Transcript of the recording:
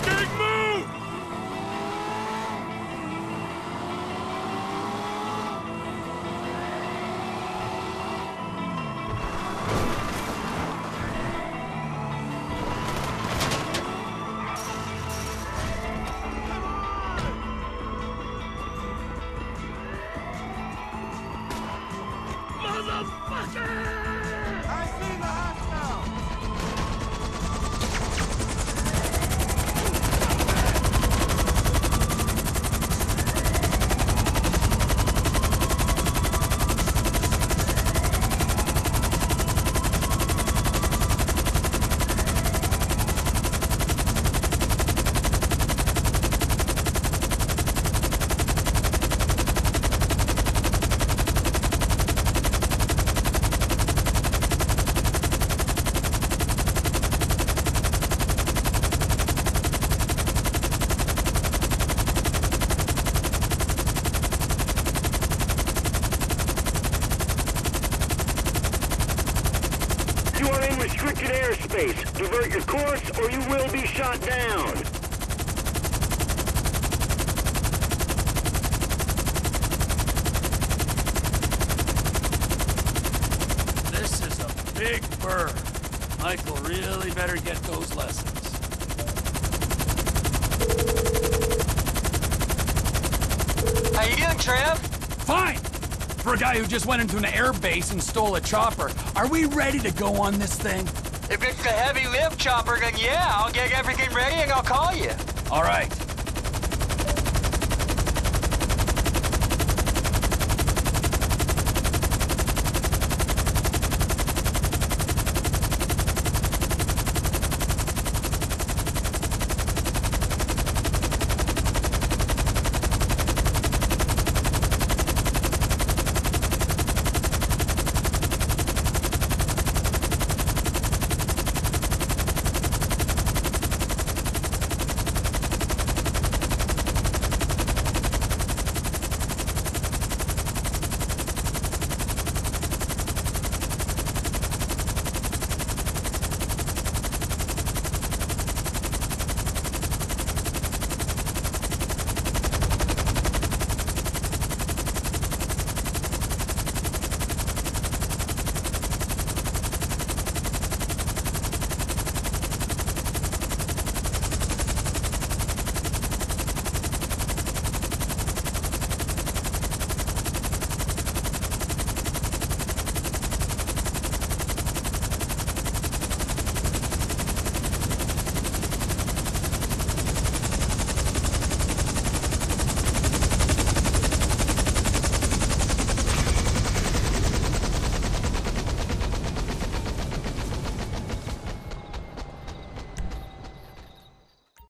Big move! Restricted airspace. Divert your course or you will be shot down. This is a big bird. Michael really better get those lessons. How you doing, Trev? Fine! For a guy who just went into an air base and stole a chopper, are we ready to go on this thing? If it's the heavy lift chopper, then yeah, I'll get everything ready and I'll call you. All right.